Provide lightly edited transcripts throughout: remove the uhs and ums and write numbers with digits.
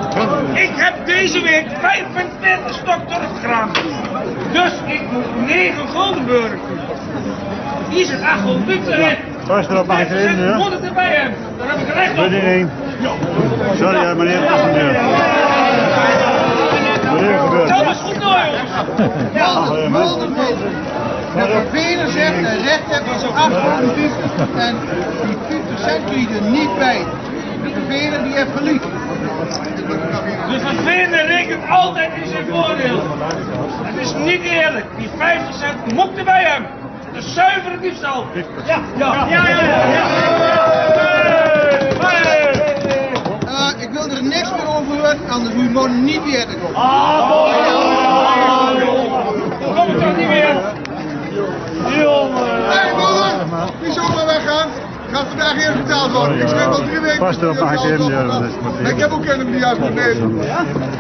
Ik heb deze week 45 stok teruggegaan. Dus ik moet 9 guldenburg. Hier zit 8 gulden erin. Pas erop, mag ik erin nu? Moet het erbij hebben. Daar heb ik recht op. Doe die één. Sorry meneer, dat is een deur. Meneer gebeurt. Dat is goed door jongens. De verveler zegt een recht hebt op zo'n 850 en die 50 cent kun je er niet bij. De verveler die heeft geliefd. De verveler rekent altijd in zijn voordeel. Het is niet eerlijk. Die 50 cent moet erbij hebben. De zuivere diefstal. Ja. Ik wil er niks meer over horen, anders moet je morgen niet weer te komen. Kom het dan niet meer. Hé mannen, wie zou maar weggaan? Gaat vandaag eerst betaald worden. Ik schreef al 3 weken. Pas erop, mag ik erin? Ik heb ook een die juist moet nemen. Nou,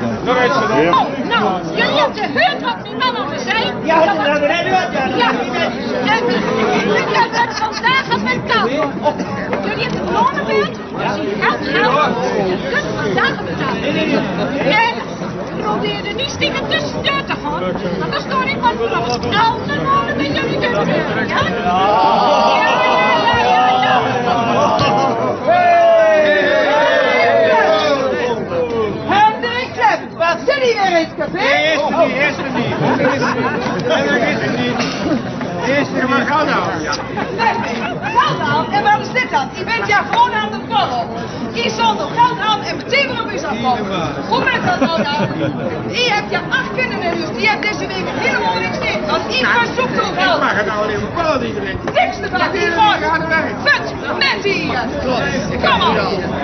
jullie hebben gehoord wat die man al zei. Ja, dat hebben we gehoord. Ja, jullie hebben het vandaag aan mijn tafel. Jullie hebben het lonen gehoord. Geld. Dus vandaag betaald. En probeer er niet stiekem tussendoor te gaan. Want dan stoor ik wat voor alle mannen met jullie te gebeuren. Ja? Hendrik Klepp, wat zit hier weer in het café? Eerste niet. Maar ga nou. En wat is dit dan? Je bent ja gewoon aan de borrel. Je zond nog geld aan en meteen weer op je zak komen. Hoe werkt dat nou dan? Je hebt je 8 kinderen in huis. Die hebt deze week helemaal niks tegen. Want iedereen zoekt nog geld. Maar ga nou alleen maar ballen iedereen. Niks te vragen. Die gewoon. Fut, mensen hier. Kom op.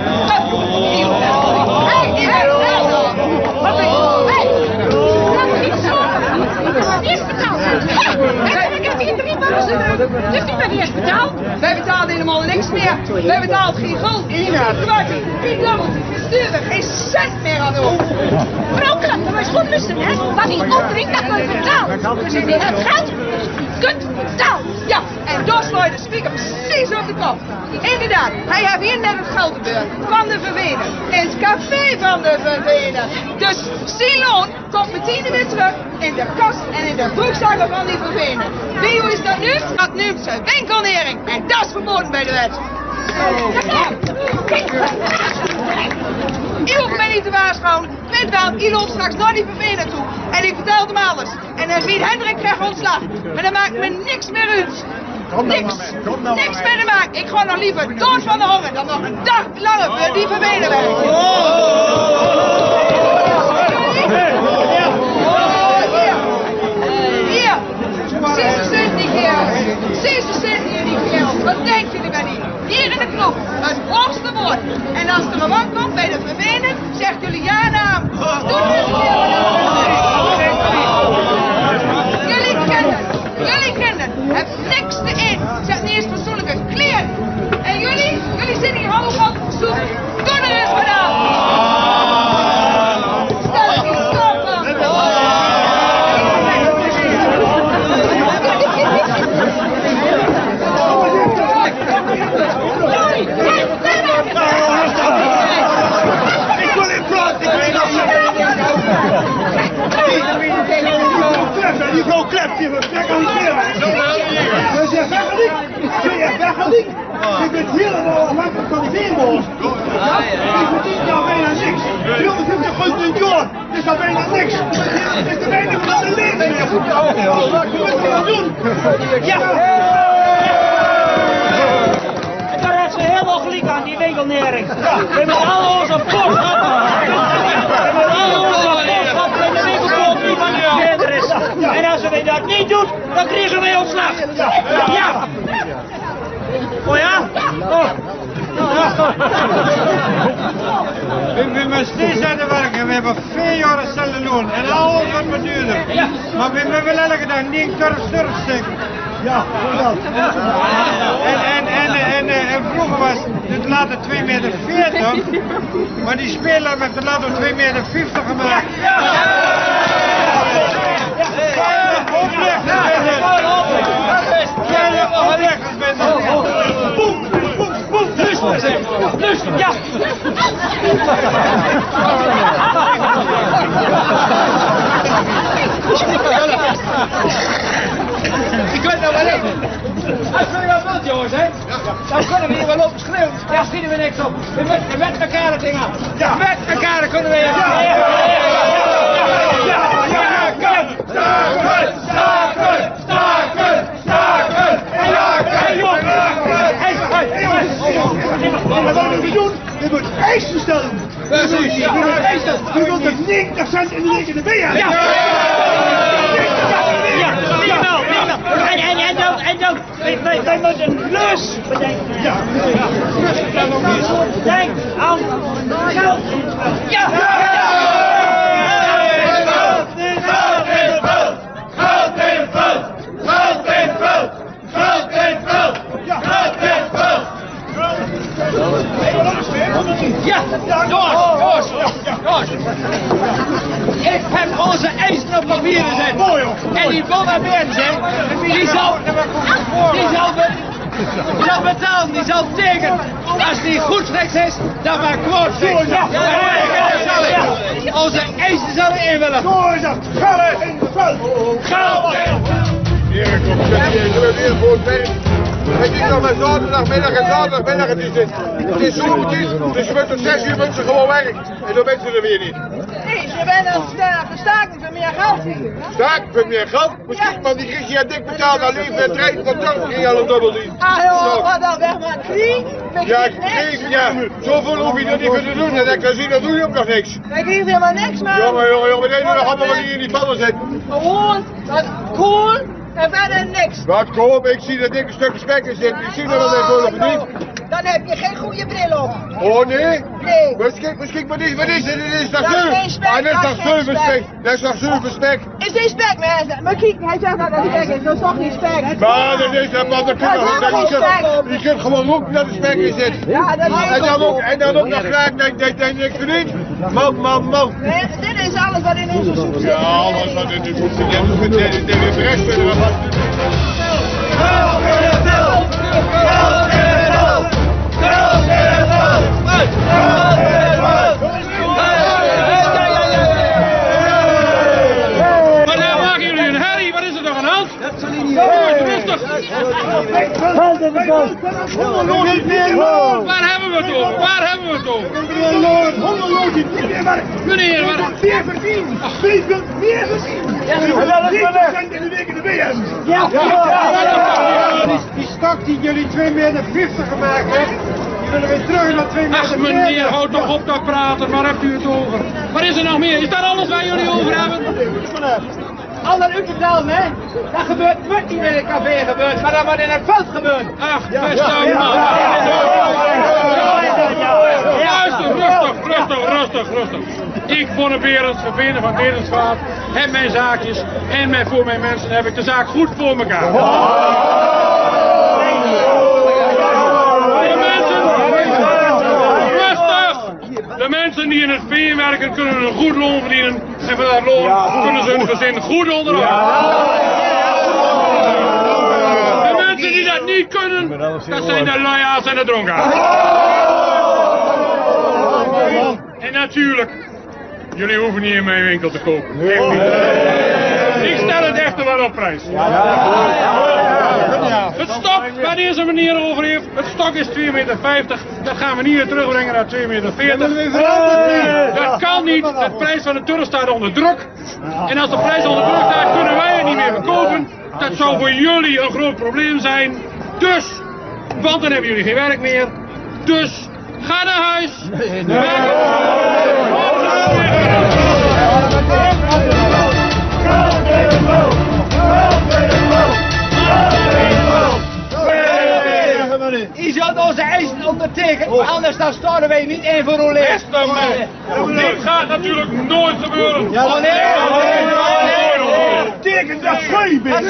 Hé, die heeft geld op. Wat is het? Dat is niet zo. Eerst betaald. Ik heb hier 3 mannen zitten. Dus die ben eerst betaald. Wij betalen helemaal niks meer. Wij betalen geen geld. Geen kwartje. Geen dubbeltje. Geen stuurder. Geen cent meer aan over. Vrouwke, dat was goed luisteren, hè. Wat die opdringt, dat kan je betalen. Dus je hebt geld, kunt betalen. Ja, en daar sla je de speaker precies op de kop. Inderdaad, hij heeft hier net het geld gebeurd van de verwener. In het café van de verwener. Dus Silon komt meteen weer terug in de kast en in de broekzakken van die verwener. Wie hoe is dat nu? Dat noemt ze winkelnering. En dat is verboden bij de wet. Je hoeft mij niet te waarschuwen. Weet wel, je loopt straks naar die vervener toe. En die vertelt hem alles. En dan weet Hendrik krijgt ontslag. Maar dat maakt me niks meer uit. Niks meer te maken. Ik ga nog liever dood van de honger dan nog een dag langer voor die vervener werken. Hier. 76 kerel. 76 kerel. Wat denken jullie bij die? Hier in de knop. Het hoogste woord. En als er een man komt bij de vervener, zegt jullie ja naam. Doe het Jullie kinderen hebben niks te eten. Zet niet eens persoonlijke kleren. En jullie zitten hier hoog op zoek. Doe er eens wat aan. Stel die stoppen. Ik wil in plaats. Die vrouw klept hier. Dat kan niet meer. Dus je weggeliek. Je bent helemaal afhankelijk van die veenboos. Ik verdien jou bijna niks. 250 gulden in het jaar. Dat is al bijna niks. Het is de weinig van de leven. Wat moet je nou doen? Ja. Daar heeft ze helemaal gelijk aan, die winkelnering. We hebben alle onze post gehad. We hebben alle onze post gehad en de winkelpost niet van de verder is. En als we dat niet doen, dan krijgen wij ontslag. Ja. Oh ja? Oh. We moeten steeds aan het werken. We hebben 4 jaar hetzelfde loon en alles wordt maar duurder. Maar we willen elke dag 9 turf steken. Ja, dat. En vroeger was het later 2,40 meter, maar die speler met de later 2,50 meter gemaakt. Opleggers bent Boem, boem, boem. Lust, ja. Als jullie wat wilt, jongens, hè? Dan kunnen we hier wel lopen schreeuwen. Daar schieten we niks op. We met elkaar het ding aan. Ja. Met elkaar kunnen we hier. Je moet eisen stellen. Precies. Je wilt er 90 in de rekening bij hebben. Ja. En dan, wij moeten een plus bedenken. Ja. Denk aan geld. Ja. Ja, Joos. Ik heb onze eisen op papier gezet. En die mensen, die zal betalen, die zal tekenen. Als die goed slechts is, dan maar kwart slechts. Onze eisen zullen invullen. Geld in de veld. Erik, kom, je bent weer voor het werk. Het is nog maar zaterdagmiddag en zaterdagmiddag het is zomertijd, dus je bent tot 6 uur mensen gewoon werk. En dan bent ze er weer niet. Nee, je bent een staking voor meer geld. Staking voor meer geld? Misschien, want die krijg je dik betaald aan leven en trein, dat kan geen al een dubbel niet. Ah joh, wat dan weg maar krieg? Ja, krieg, ja. Zoveel hoef je er niet voor te doen en dan kan je zien, dan doe je ook nog niks. Wij kregen helemaal niks, man. Jongen, we deden nog allemaal wat hier in die pannen zitten. Gewoon, dat kool. En verder niks. Wat kom, ik zie dat dikke stukje spek in zitten. Ik zie dat er voor of niet. Dan heb je geen goede bril op. Oh nee? Nee. Misschien, wat is het? Dit is toch Dat is geen spek, Ah, dit is dat toch is geen zilverspek? Dat is toch zilverspek? Is dit spek, mensen? Maar kijk, hij zegt dat het spek is. Dat is toch niet spek? Maar dat is dat, want je kunt gewoon roepen dat er spek in zit. Ja, dat is En dan ook nog graag dat je niks verdient. Man. Nee, dit is alles wat in onze soep zit. Ja, alles wat in de soep zit. Je moet de rest kunnen we vast. Maar daar maken jullie een herrie, wat is er nog aan de hand? Rustig. Waar hebben we het over? Meneer, waar? Meer verdienen. Wie wil meer verdienen? Ja, in de week in de BM. Die stok die jullie 2,50 meter gemaakt hebben, die willen weer terug naar 2,40 meter. Ach meneer, houd toch op dat praten, waar hebt u het over? Wat is er nog meer? Is dat alles waar jullie over hebben? Ander u vertellen, hè? Dat gebeurt niet in het café gebeurt, maar dat wat in het veld gebeurt. Ach, beste man. Rustig. Ik, Bonne Berends, verbinding van Berensvaart, heb mijn zaakjes en voor mijn mensen heb ik de zaak goed voor elkaar. De mensen die in het veen werken kunnen een goed loon verdienen en voor dat loon kunnen ze hun gezin goed onderhouden. De mensen die dat niet kunnen, dat zijn de luiaards en de dronkaards. En natuurlijk, jullie hoeven niet in mijn winkel te kopen. Ik stel het echter wel op prijs. Het stok waar deze meneer over heeft, het stok is 2,50 meter. Dat gaan we niet weer terugbrengen naar 2,40 meter. Dat kan niet. De prijs van de turf staat onder druk. En als de prijs onder druk staat, kunnen wij het niet meer verkopen. Dat zou voor jullie een groot probleem zijn. Dus, want dan hebben jullie geen werk meer. Dus, ga naar huis. Je zult onze eisen ondertekenen, anders dan storten wij niet in voor Olé. Beste man, dit gaat natuurlijk nooit gebeuren. Teken dat gij bent.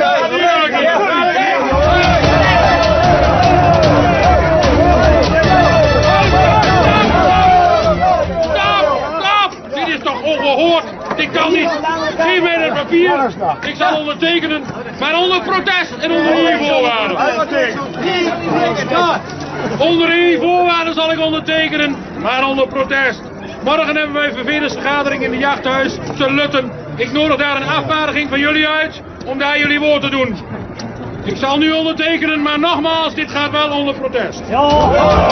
Stop! Dit is toch ongehoord? Dit kan niet. Geef mij het papier. Ik zal ondertekenen, maar onder protest en onder één voorwaarden. Onder één voorwaarden zal ik ondertekenen, maar onder protest. Morgen hebben wij een vergadervergadering in de jachthuis te Lutten. Ik nodig daar een afvaardiging van jullie uit om daar jullie woord te doen. Ik zal nu ondertekenen, maar nogmaals, dit gaat wel onder protest. Ja.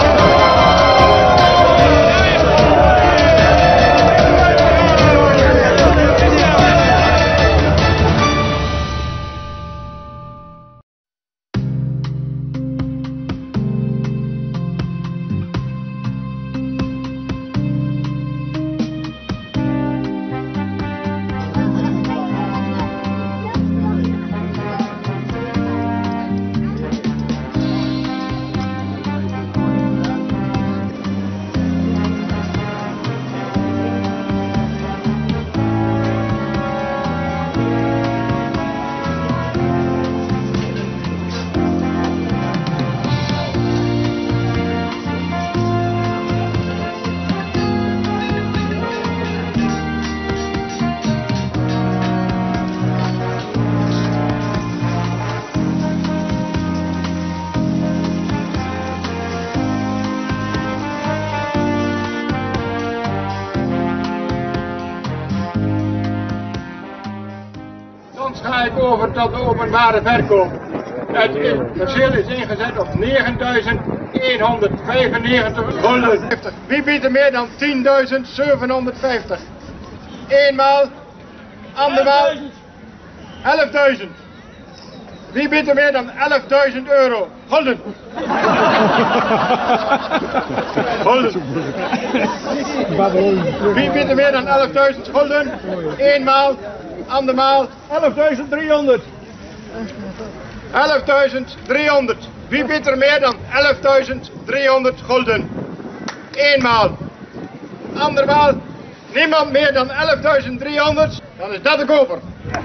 Ga ik over tot de openbare verkoop. Het perceel is ingezet op 9.195 gulden. Wie biedt er meer dan 10.750? Eenmaal, andermaal, 11.000. Wie biedt er meer dan 11.000 euro? Gulden. Gulden. Wie biedt er meer dan 11.000 gulden? Eenmaal, andermaal, 11.300. 11.300. Wie biedt er meer dan 11.300 gulden? Eenmaal. Andermaal. Niemand meer dan 11.300. Dan is dat de koper.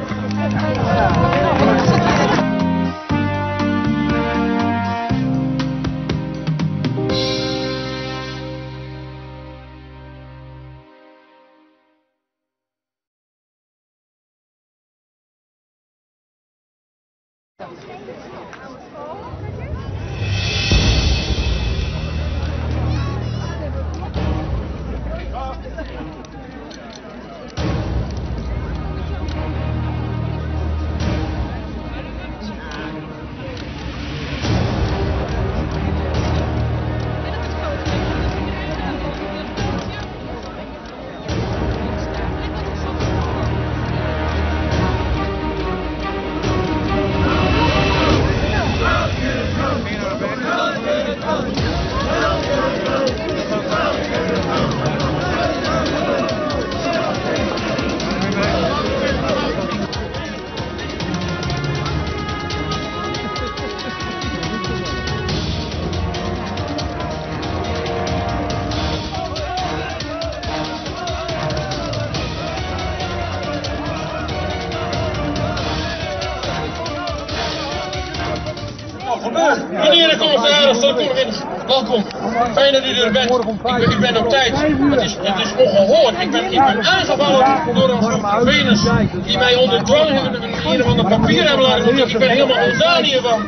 Meneer de commissaris, welkom. Fijn dat u er bent. Ik ben op tijd. Het is ongehoord. Ik ben aangevallen door een groep vervelers die mij onder dwang een of ander papier hebben laten doen. Ik ben helemaal ontdaan hiervan.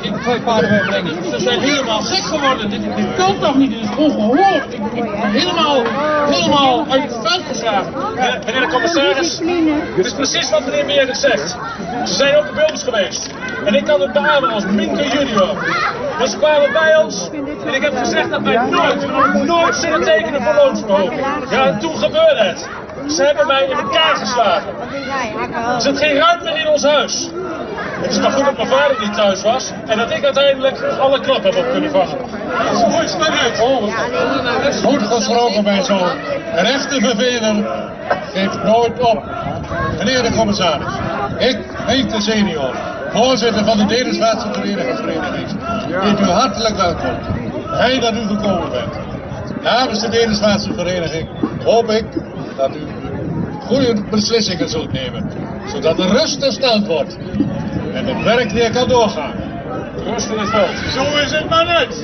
Ze zijn helemaal gek geworden. Dit kan toch niet? Dit is ongehoord. Ik ben helemaal uit het veld geslagen. Meneer de commissaris, het is precies wat meneer Meerder zegt. Ze zijn op de beelders geweest. En ik kan het beamen als Minke junior. Dus ze kwamen bij ons en ik heb gezegd dat wij nooit zullen tekenen voor loonsverhoging. Ja, en toen gebeurde het. Ze hebben mij in elkaar geslagen. Er zit geen ruimte in ons huis. Het is maar goed dat mijn vader niet thuis was en dat ik uiteindelijk alle klappen heb op kunnen vangen. Goed, spreek uit. Goed gesproken, mijn zoon. Een echte verveler geeft nooit op. Meneer de commissaris, ik, Henk de senior, voorzitter van de Denerswaardse Verenigingsvereniging, heet u hartelijk welkom. Fijn dat u gekomen bent. Namens de Denerswaardse Vereniging hoop ik dat u goede beslissingen zult nemen, zodat de rust hersteld wordt en het werk weer kan doorgaan. Rust in het veld. Zo is het maar net.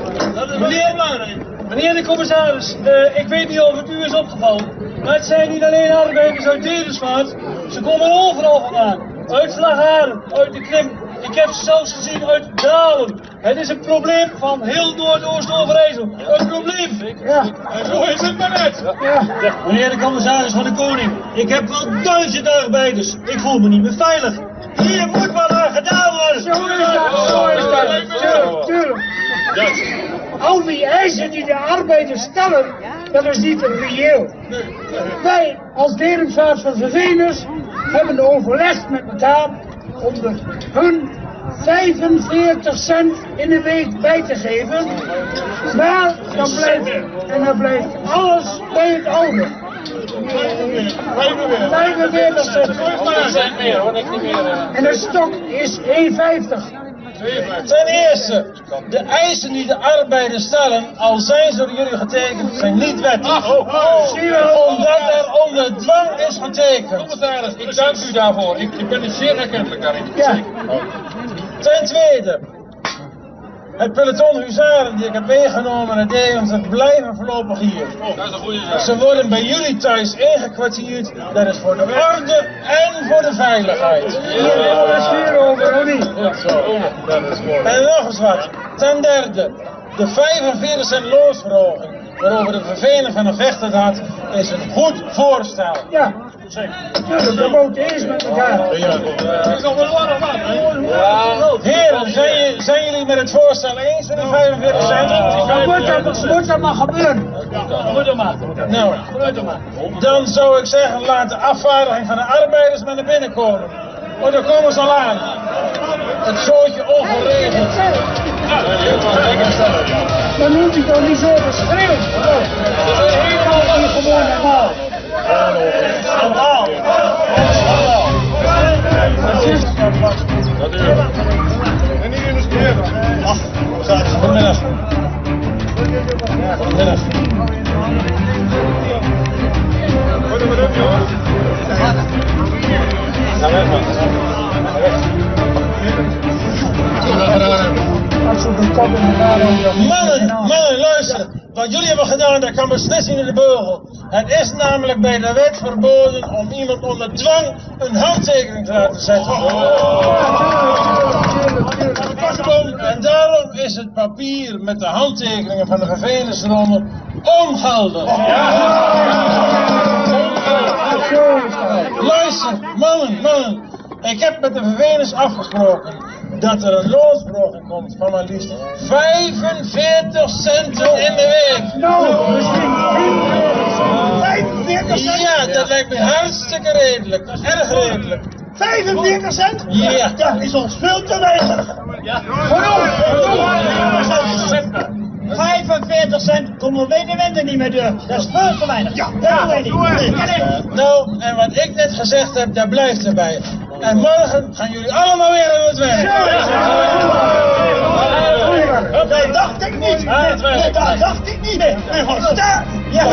Meneer de commissaris, ik weet niet of het u is opgevallen, maar het zijn niet alleen arbeiders uit Denerswaard, ze komen overal vandaan. Uit Slagharen, uit de Krim, ik heb ze zelfs gezien uit Dalen. Het is een probleem van heel Noordoost-Overijssel. Een probleem! Ja. En zo is het maar net. Ja. Meneer de commissaris van de Koning, ik heb wel 1000 arbeiders. Ik voel me niet meer veilig. Hier moet wat aan gedaan worden. Zo is dat. Tuurlijk. Al die eisen die de arbeiders stellen, dat is niet reëel. Wij als delingsraad van vervelers hebben overlegd met elkaar om hun 45 cent in de week bij te geven. Maar dan blijft alles bij het oude. 45 cent. En de stok is 1,50. Ten eerste, de eisen die de arbeiders stellen, al zijn ze door jullie getekend, zijn niet wettig. Omdat er onder dwang is getekend. Commissaris, ik dank u daarvoor. Ik ben zeer erkentelijk daarin. Ja. Ten tweede, het peloton huzaren die ik heb meegenomen naar Deventer blijven voorlopig hier. Dat is een goede zaak. Ze worden bij jullie thuis ingekwartierd. Dat is voor de orde en voor de veiligheid. En nog eens wat. Ten derde, de 45 cent loonsverhoging waarover de verveling van de vechter had, is een goed voorstel. Ja. Tuurlijk, we moeten eens met elkaar. Heren, zijn jullie met het voorstel eens met de 45 cent? Moet dat maar gebeuren. Nou, dan zou ik zeggen, laat de afvaardiging van de arbeiders maar naar binnen komen. Want dan komen ze al aan. Het zootje ongeregeld. Dan moet hij toch niet zo beschreeuwen. Dat is helemaal niet gewoon normaal. En niet in de streven. Goedemiddag. Goedemiddag. Goedemiddag, jongens. Ga weg, man. Mannen, luister. Wat jullie hebben gedaan, dat kan beslist niet in de beugel. Het is namelijk bij de wet verboden om iemand onder dwang een handtekening te laten zetten. En daarom is het papier met de handtekeningen van de vervelers eronder ongeldig. Luister, mannen. Ik heb met de vervelers afgesproken dat er een loonsverhoging komt van maar liefst 45 cent in de week. Nou, misschien 45 cent? Ja, dat lijkt me hartstikke redelijk. Erg redelijk. 45 cent? Ja. Dat is ons veel te weinig. Ja. 45 cent komen we de winter niet meer door. Dat is veel te weinig. Ja, dat doen wij niet. Nou, en wat ik net gezegd heb, daar blijft erbij. En morgen gaan jullie allemaal weer aan het werk. Dat dacht ik niet. Dat dacht ik niet. Ja.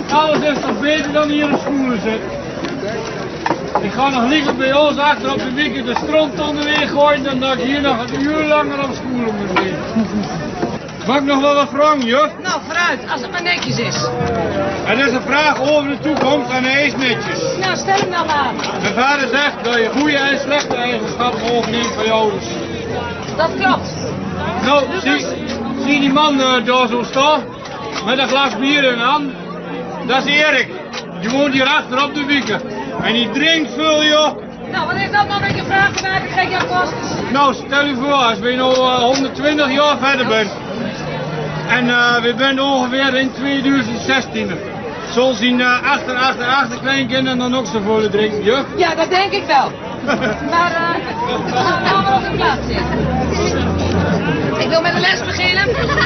Alles is toch beter dan hier in de schoenen zit. Ik ga nog liever bij ons achter op de wieken de stront onderweg gooien dan dat ik hier nog een uur langer op schoenen moet zijn. Mag ik nog wel wat vragen, juf? Nou, vooruit, als het maar netjes is. Het is een vraag over de toekomst en hij is netjes. Nou, stel hem dan maar. Mijn vader zegt dat je goede en slechte eigenschappen overneemt van je ouders. Dat klopt. Nou, zie die man daar zo staan, met een glas bier in de hand. Dat is Erik. Die woont hier achter op de wieken. En die drinkt veel, joh. Nou, wat heeft dat nou met je vraag te maken, kijk Jan Kosters? Nou, stel je voor, als we nou 120 jaar verder bent. En we zijn ongeveer in 2016. Zullen zien achterkleinkinderen dan ook zo voor drinken, joh? Ja, dat denk ik wel. Maar gaan we maar op de plaats zitten. Ik wil met de les beginnen.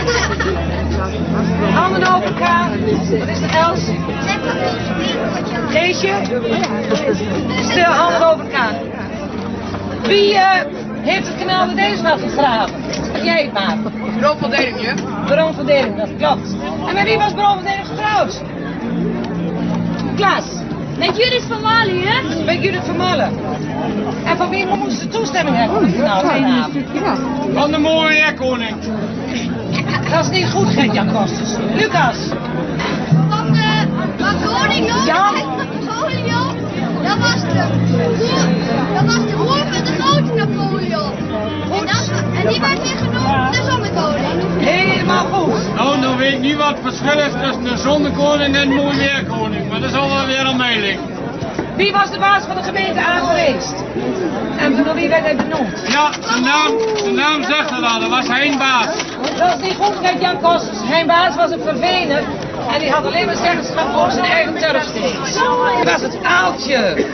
Handen over elkaar. Wat is de Els? Geesje? Stil, handen over elkaar. Wie heeft het kanaal de Deensveld gegraven? Jij het maar. Bron van Dering, je? Bron van Dering, dat klopt. En met wie was Bron van Dering getrouwd? Klaas. Met Judith van Malen, hè? Met Judith van Malen. En van wie moest ze toestemming hebben om het kanaal te graven? Van de mooie koning. Dat is niet goed, Gert-Jan Kosters. Lucas. Van koning, joh? Ja. Napoleon. Dat was de broer van de grote Napoleon. En die werd weer genoemd de zonnekoning. Helemaal goed. Nou weet ik niet wat het verschil is tussen een zonnekoning en een mooi weerkoning. Maar dat zal wel weer aan mij liggen. Wie was de baas van de gemeente aan geweest? En door wie werd hij benoemd? Ja, zijn naam zegt het al, dat was Hein Baas. Dat is niet goed, Gert-Jan Kosters. Hein Baas was een vervener. En die had alleen maar zeggenschap over zijn eigen turfsteeks. Dat was het aaltje.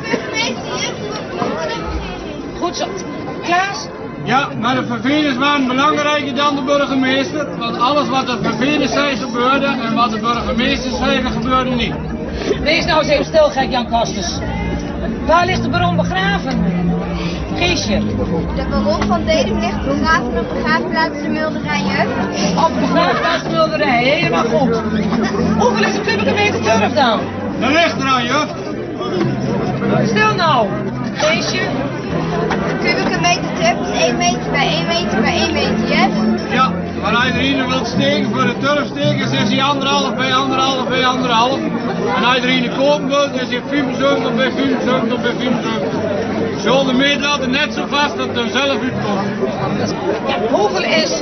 Goed zo. Klaas? Ja, maar de verveners waren belangrijker dan de burgemeester. Want alles wat de verveners zei gebeurde en wat de burgemeester zei gebeurde niet. Wees nou eens even stil, Gert-Jan Kosters. Waar ligt de baron begraven? Geesje. De baron van Dering ligt begraven op de begraafplaats de Mulderij. Op de begraafplaats de Mulderij, helemaal goed. Hoeveel is de kubieke meter turf dan? Dat ligt er aan, juf. Stil nou. Geesje. De kubieke meter turf is 1 meter bij 1 meter bij 1 meter, hè? Ja, maar iedereen wil steken voor de turfstekers is hij 1,5 bij 1,5 bij 1,5. En als iedereen kopen wil, is hij 75 bij 75 bij 75. Zo de meter altijd net zo vast dat er zelf uitkomt. Ja, hoeveel is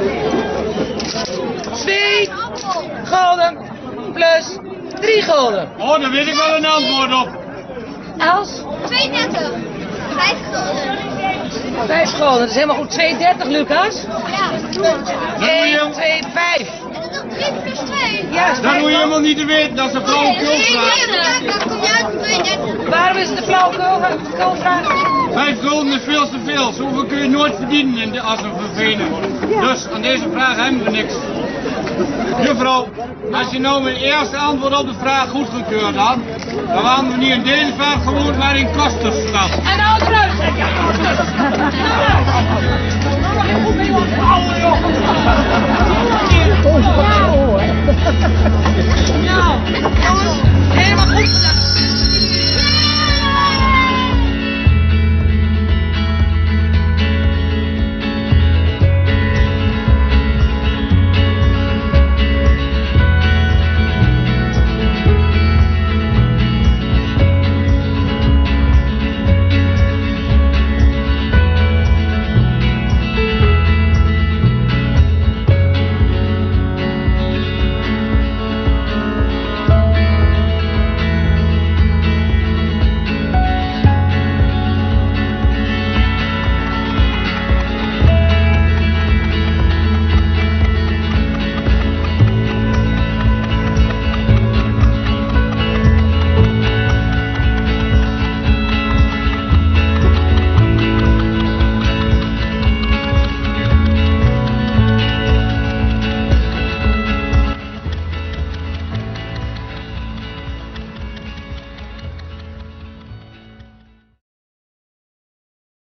2 gulden plus 3 gulden? Oh, daar weet ik wel een antwoord op. Els? 32. 5 gulden. 5 gulden, dat is helemaal goed. 2,30, Lucas? Ja. 1, 2, 5. Dat is nog 3 plus 2. Ja, Dat moet je helemaal niet te weten, dat is een flauwekul-vraag. Dat komt uit op 32. Waarom is het een flauwekul-vraag? 5 gulden is veel te veel, zoveel kun je nooit verdienen als een vervener. Dus aan deze vraag hebben we niks. Juffrouw, als je nou mijn eerste antwoord op de vraag goedgekeurd had, dan waren we niet in Deensveld gewoond, maar in Kostersstad. En nou eruit, zeg je.